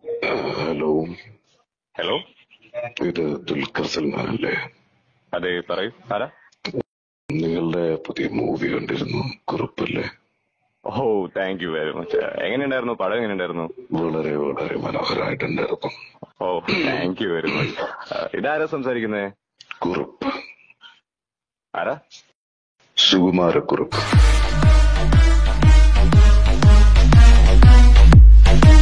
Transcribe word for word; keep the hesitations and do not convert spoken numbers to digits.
Hello, hello, ഇത് ദുൽഖർ സൽമാൻ അല്ലേ? അതെ പറയൂ. ആരാ? നിങ്ങളുടെ പുതിയ മൂവി കണ്ടിരുന്നു, കുറുപ്പല്ലേ? ഓ, താങ്ക് യു വെരി മച്ച്. എങ്ങനെയുണ്ടായിരുന്നു പടം? എങ്ങനെയുണ്ടായിരുന്നു? വളരെ വളരെ മനോഹരമായിട്ടുണ്ടായിരുന്നു. ഓ, താങ്ക് യു വെരി മച്ച്. ഇതാരാ സംസാരിക്കുന്നേ? കുറുപ്പ്, ആരാ? സുകുമാരക്കുറുപ്പ്.